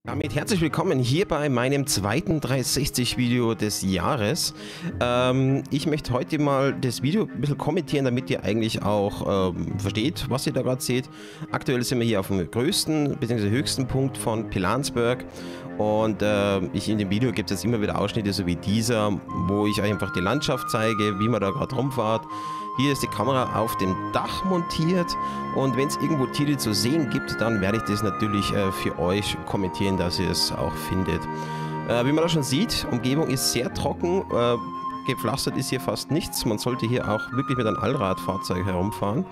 Damit herzlich willkommen hier bei meinem zweiten 360-Video des Jahres. Ich möchte heute mal das Video ein bisschen kommentieren, damit ihr eigentlich auch versteht, was ihr da gerade seht. Aktuell sind wir hier auf dem größten bzw. höchsten Punkt von Pilanesberg und in dem Video gibt es jetzt immer wieder Ausschnitte, so wie dieser, wo ich euch einfach die Landschaft zeige, wie man da gerade rumfahrt. Hier ist die Kamera auf dem Dach montiert und wenn es irgendwo Tiere zu sehen gibt, dann werde ich das natürlich für euch kommentieren, dass ihr es auch findet. Wie man da schon sieht, Umgebung ist sehr trocken, gepflastert ist hier fast nichts. Man sollte hier auch wirklich mit einem Allradfahrzeug herumfahren.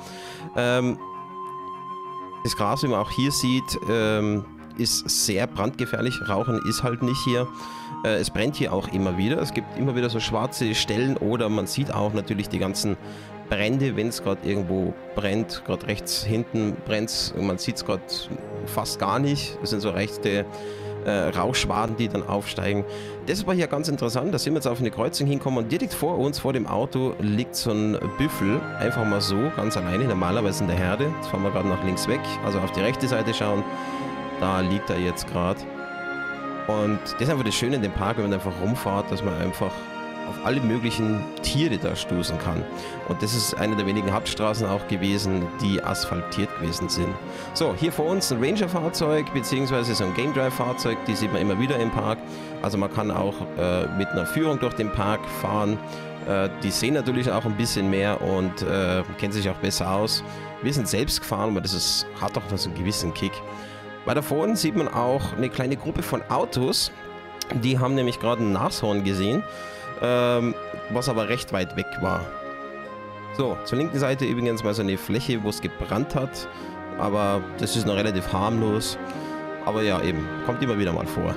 Das Gras, wie man auch hier sieht, ist sehr brandgefährlich. Rauchen ist halt nicht hier. Es brennt hier auch immer wieder. Es gibt immer wieder so schwarze Stellen oder man sieht auch natürlich die ganzen Brände, wenn es gerade irgendwo brennt. Gerade rechts hinten brennt es. Man sieht es gerade fast gar nicht. Das sind so rechte Rauchschwaden, die dann aufsteigen. Das war hier ganz interessant. Da sind wir jetzt auf eine Kreuzung hinkommen und direkt vor uns, vor dem Auto, liegt so ein Büffel. Einfach mal so, ganz alleine, normalerweise in der Herde. Jetzt fahren wir gerade nach links weg, also auf die rechte Seite schauen. Da liegt er jetzt gerade. Und das ist einfach das Schöne in dem Park, wenn man einfach rumfährt, dass man einfach auf alle möglichen Tiere da stoßen kann. Und das ist eine der wenigen Hauptstraßen auch gewesen, die asphaltiert gewesen sind. So, hier vor uns ein Ranger-Fahrzeug, beziehungsweise so ein Game Drive-Fahrzeug, die sieht man immer wieder im Park. Also man kann auch mit einer Führung durch den Park fahren. Die sehen natürlich auch ein bisschen mehr und kennen sich auch besser aus. Wir sind selbst gefahren, aber hat auch so einen gewissen Kick. Weiter vorne sieht man auch eine kleine Gruppe von Autos. Die haben nämlich gerade ein Nashorn gesehen, was aber recht weit weg war. So, zur linken Seite übrigens mal so eine Fläche, wo es gebrannt hat. Aber das ist noch relativ harmlos. Aber ja, eben, kommt immer wieder mal vor.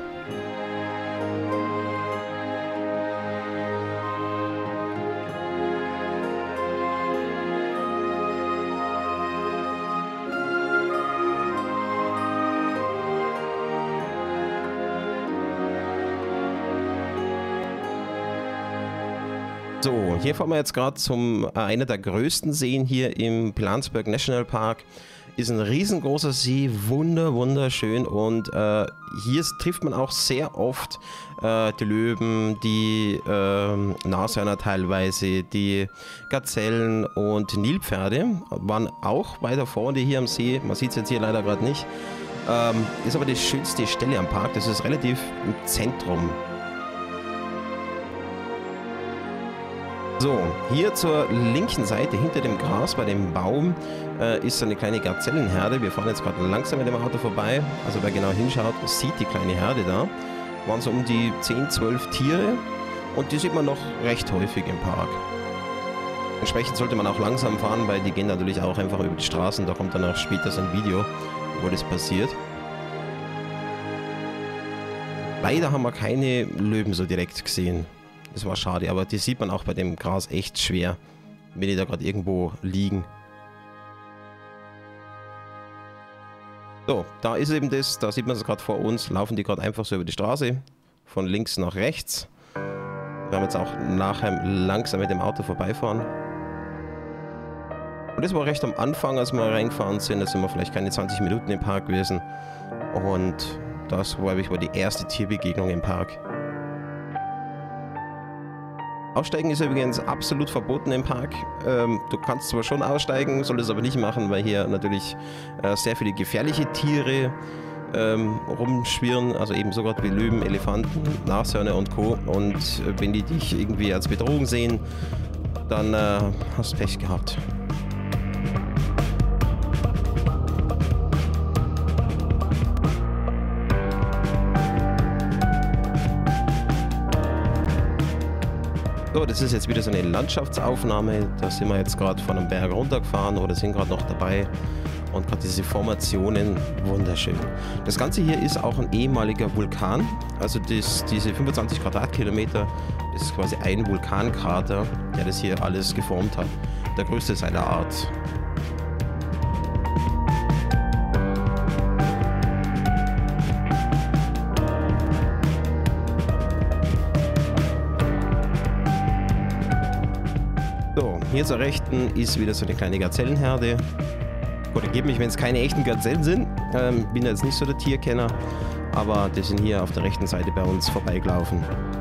So, hier fahren wir jetzt gerade zum einer der größten Seen hier im Pilanesberg National Park. Ist ein riesengroßer See, wunderschön und hier trifft man auch sehr oft die Löwen, die Nashörner teilweise, die Gazellen und Nilpferde waren auch weiter vorne hier am See. Man sieht es jetzt hier leider gerade nicht. Ist aber die schönste Stelle am Park, das ist relativ im Zentrum. So, hier zur linken Seite, hinter dem Gras bei dem Baum, ist so eine kleine Gazellenherde. Wir fahren jetzt gerade langsam mit dem Auto vorbei. Also wer genau hinschaut, sieht die kleine Herde da. Waren so um die 10, 12 Tiere und die sieht man noch recht häufig im Park. Entsprechend sollte man auch langsam fahren, weil die gehen natürlich auch einfach über die Straßen. Da kommt dann auch später so ein Video, wo das passiert. Leider haben wir keine Löwen so direkt gesehen. Das war schade, aber die sieht man auch bei dem Gras echt schwer, wenn die da gerade irgendwo liegen. So, da ist eben das, da sieht man es gerade vor uns, laufen die gerade einfach so über die Straße, von links nach rechts. Wir werden jetzt auch nachher langsam mit dem Auto vorbeifahren. Und das war recht am Anfang, als wir reingefahren sind, da sind wir vielleicht keine 20 Minuten im Park gewesen. Und das war die erste Tierbegegnung im Park. Aussteigen ist übrigens absolut verboten im Park. Du kannst zwar schon aussteigen, solltest aber nicht machen, weil hier natürlich sehr viele gefährliche Tiere rumschwirren, also eben sogar wie Löwen, Elefanten, Nashörner und Co. Und wenn die dich irgendwie als Bedrohung sehen, dann hast du Pech gehabt. So, das ist jetzt wieder so eine Landschaftsaufnahme. Da sind wir jetzt gerade von einem Berg runtergefahren oder sind gerade noch dabei. Und gerade diese Formationen, wunderschön. Das Ganze hier ist auch ein ehemaliger Vulkan. Also diese 25 Quadratkilometer ist quasi ein Vulkankrater, der das hier alles geformt hat. Der größte seiner Art. So, hier zur rechten ist wieder so eine kleine Gazellenherde. Korrigiert mich, wenn es keine echten Gazellen sind. Bin jetzt nicht so der Tierkenner, aber die sind hier auf der rechten Seite bei uns vorbeigelaufen.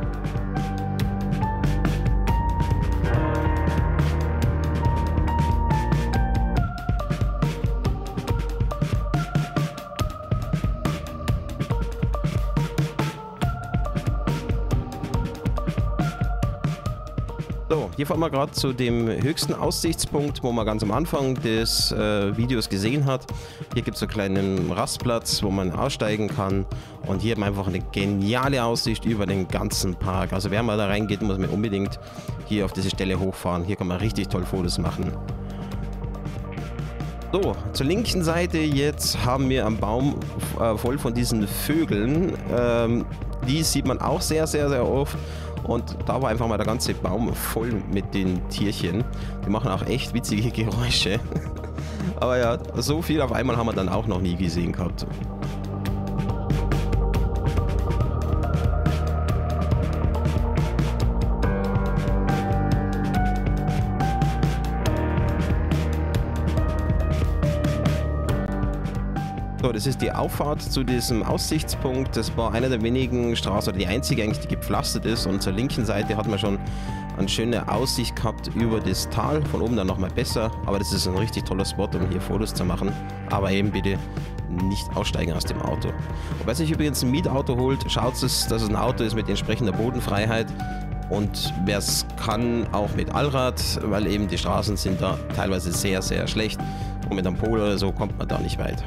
So, hier fahren wir gerade zu dem höchsten Aussichtspunkt, wo man ganz am Anfang des Videos gesehen hat. Hier gibt es so einen kleinen Rastplatz, wo man aussteigen kann. Und hier haben wir einfach eine geniale Aussicht über den ganzen Park. Also wer mal da reingeht, muss man unbedingt hier auf diese Stelle hochfahren. Hier kann man richtig toll Fotos machen. So, zur linken Seite jetzt haben wir am Baum voll von diesen Vögeln. Die sieht man auch sehr, sehr, sehr oft. Und da war einfach mal der ganze Baum voll mit den Tierchen. Die machen auch echt witzige Geräusche. Aber ja, so viel auf einmal haben wir dann auch noch nie gesehen gehabt. So, das ist die Auffahrt zu diesem Aussichtspunkt. Das war einer der wenigen Straßen, oder die einzige eigentlich, die gepflastert ist. Und zur linken Seite hat man schon eine schöne Aussicht gehabt über das Tal. Von oben dann nochmal besser. Aber das ist ein richtig toller Spot, um hier Fotos zu machen. Aber eben bitte nicht aussteigen aus dem Auto. Und wer sich übrigens ein Mietauto holt, schaut es, dass es ein Auto ist mit entsprechender Bodenfreiheit. Und wer es kann, auch mit Allrad, weil eben die Straßen sind da teilweise sehr, sehr schlecht. Und mit einem Polo oder so kommt man da nicht weit.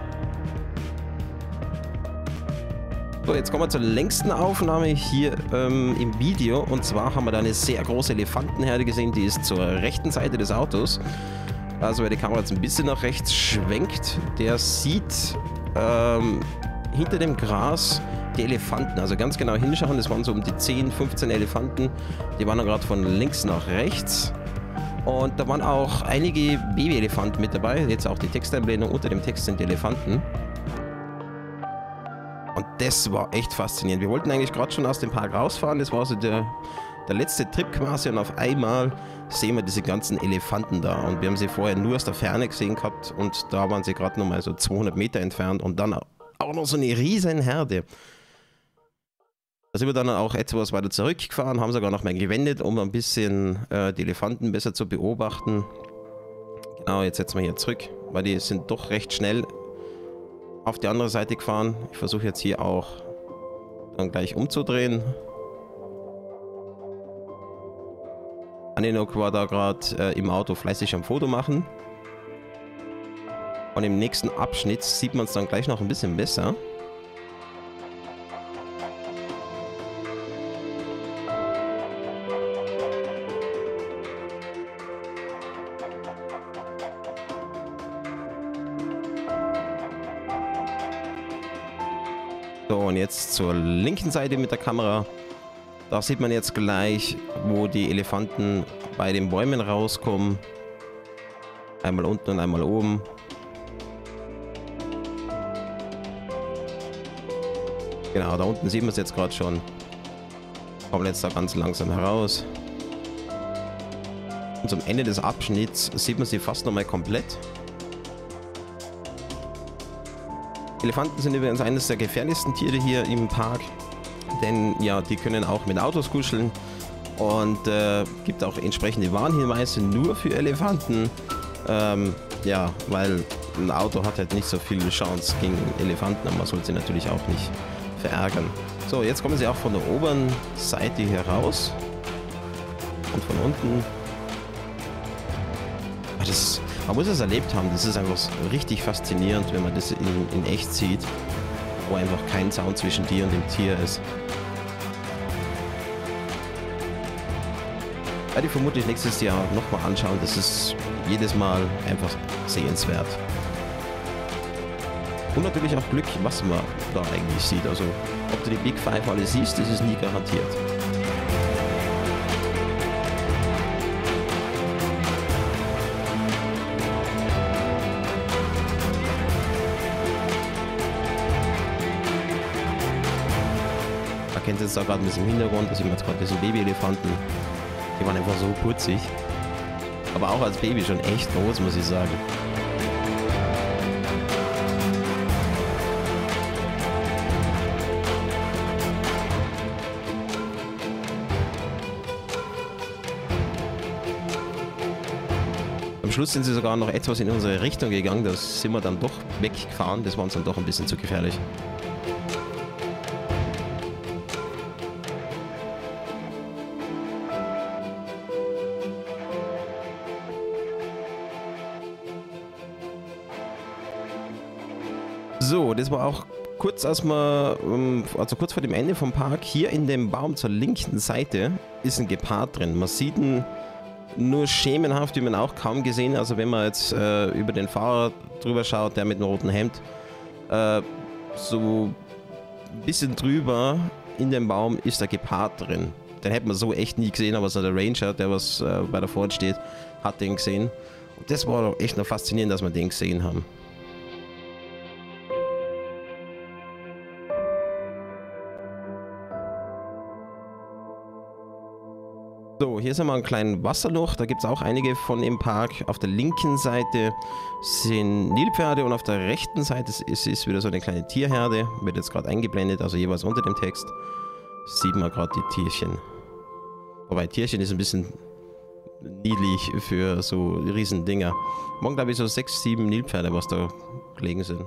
So, jetzt kommen wir zur längsten Aufnahme hier im Video. Und zwar haben wir da eine sehr große Elefantenherde gesehen, die ist zur rechten Seite des Autos. Also wer die Kamera jetzt ein bisschen nach rechts schwenkt, der sieht hinter dem Gras die Elefanten. Also ganz genau hinschauen, das waren so um die 10, 15 Elefanten. Die waren dann gerade von links nach rechts. Und da waren auch einige Babyelefanten mit dabei. Jetzt auch die Texteinblendung, unter dem Text sind die Elefanten. Und das war echt faszinierend. Wir wollten eigentlich gerade schon aus dem Park rausfahren. Das war so der letzte Trip quasi. Und auf einmal sehen wir diese ganzen Elefanten da. Und wir haben sie vorher nur aus der Ferne gesehen gehabt. Und da waren sie gerade noch mal so 200 Meter entfernt. Und dann auch noch so eine riesen Herde. Da sind wir dann auch etwas weiter zurückgefahren. Haben sogar noch mal gewendet, um ein bisschen die Elefanten besser zu beobachten. Genau, jetzt setzen wir hier zurück. Weil die sind doch recht schnell auf die andere Seite gefahren. Ich versuche jetzt hier auch dann gleich umzudrehen. Aninok war da gerade im Auto fleißig am Foto machen. Und im nächsten Abschnitt sieht man es dann gleich noch ein bisschen besser. So, und jetzt zur linken Seite mit der Kamera. Da sieht man jetzt gleich, wo die Elefanten bei den Bäumen rauskommen. Einmal unten und einmal oben. Genau, da unten sieht man es jetzt gerade schon. Kommen jetzt da ganz langsam heraus. Und zum Ende des Abschnitts sieht man sie fast nochmal komplett. Elefanten sind übrigens eines der gefährlichsten Tiere hier im Park, denn ja, die können auch mit Autos kuscheln und gibt auch entsprechende Warnhinweise nur für Elefanten. Ja, weil ein Auto hat halt nicht so viel Chance gegen Elefanten, aber man sollte sie natürlich auch nicht verärgern. So, jetzt kommen sie auch von der oberen Seite hier raus und von unten. Man muss es erlebt haben, das ist einfach richtig faszinierend, wenn man das in echt sieht, wo einfach kein Zaun zwischen dir und dem Tier ist. Ich werde vermutlich nächstes Jahr nochmal anschauen, das ist jedes Mal einfach sehenswert. Und natürlich auch Glück, was man da eigentlich sieht, also ob du die Big Five alle siehst, das ist nie garantiert. Kennt ihr jetzt da gerade ein bisschen im Hintergrund, da sieht man jetzt gerade diese Babyelefanten. Die waren einfach so putzig. Aber auch als Baby schon echt groß, muss ich sagen. Schluss sind sie sogar noch etwas in unsere Richtung gegangen, da sind wir dann doch weggefahren, das war uns dann doch ein bisschen zu gefährlich. So, das war auch kurz als wir, also kurz vor dem Ende vom Park, hier in dem Baum zur linken Seite ist ein Gepard drin. Man sieht ihn nur schemenhaft, wie man auch kaum gesehen. Also wenn man jetzt über den Fahrer drüber schaut, der mit dem roten Hemd, so ein bisschen drüber in dem Baum ist der Gepard drin. Den hätte man so echt nie gesehen, aber so der Ranger, der was bei der Ford steht, hat den gesehen. Und das war doch echt noch faszinierend, dass wir den gesehen haben. So, hier sind wir ein kleines Wasserloch, da gibt es auch einige von im Park. Auf der linken Seite sind Nilpferde und auf der rechten Seite ist wieder so eine kleine Tierherde. Wird jetzt gerade eingeblendet, also jeweils unter dem Text sieht man gerade die Tierchen. Wobei Tierchen ist ein bisschen niedlich für so riesen Dinger. Morgen glaube ich so 6, 7 Nilpferde, was da gelegen sind.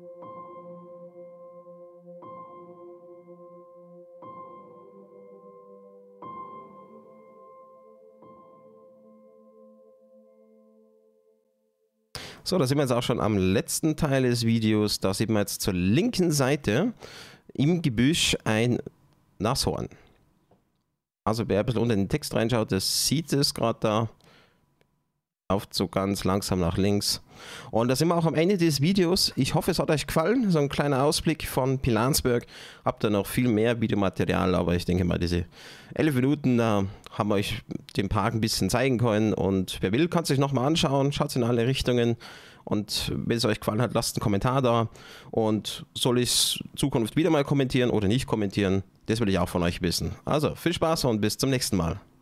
So, da sind wir jetzt auch schon am letzten Teil des Videos. Da sieht man jetzt zur linken Seite im Gebüsch ein Nashorn. Also wer ein bisschen unter den Text reinschaut, der sieht es gerade da. Lauft so ganz langsam nach links. Und da sind wir auch am Ende des Videos. Ich hoffe, es hat euch gefallen. So ein kleiner Ausblick von Pilanesberg. Habt ihr noch viel mehr Videomaterial, aber ich denke mal, diese 11 Minuten haben wir euch den Park ein bisschen zeigen können. Und wer will, kann es sich nochmal anschauen. Schaut in alle Richtungen. Und wenn es euch gefallen hat, lasst einen Kommentar da. Und soll ich es in Zukunft wieder mal kommentieren oder nicht kommentieren? Das will ich auch von euch wissen. Also, viel Spaß und bis zum nächsten Mal.